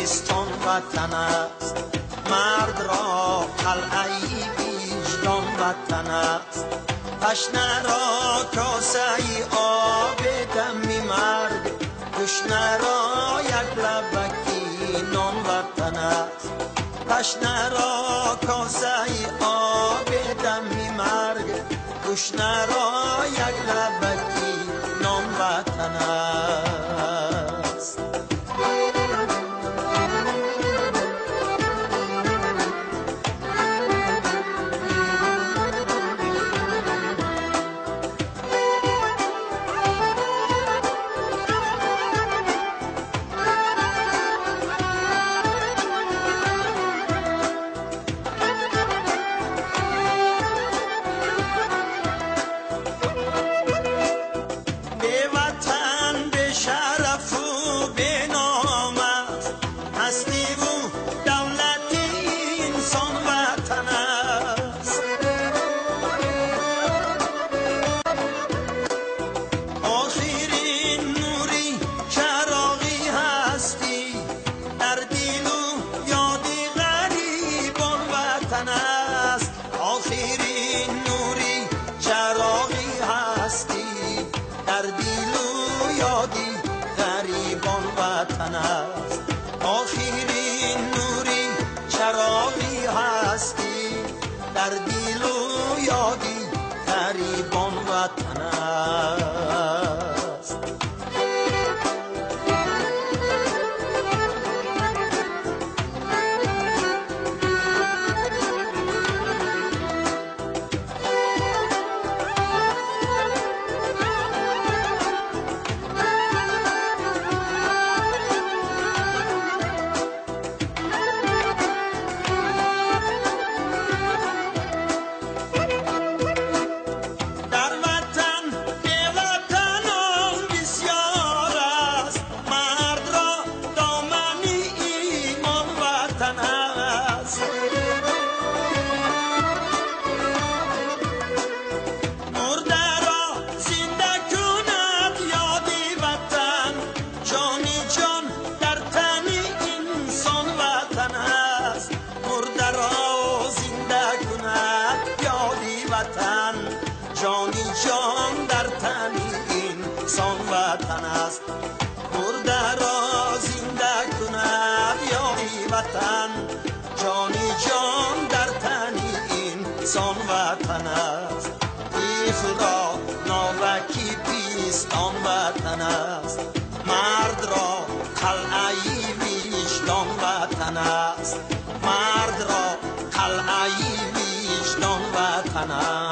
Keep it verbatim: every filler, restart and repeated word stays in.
بیستان وطن است، مرد را قلعه وجدان وطن است. تشنه را کاسه آب دمی مرگ، تشنه را یک لبکی نان وطن است. تشنه را کاسه آب دمی مرگ، تشنه را یک لبکی نان وطن است. آخرین نوری چراغی هستی، در دل و یادی غریبان وطن است. جانی جان در تن انسان وطن است، مرده را زنده کند یاری وطن. جانی جان در تن انسان وطن است، طفل را ناوکی بیستان وطن است. مرد را قلعه وجدان وطن است، مرد را قلعه وجدان وطن است.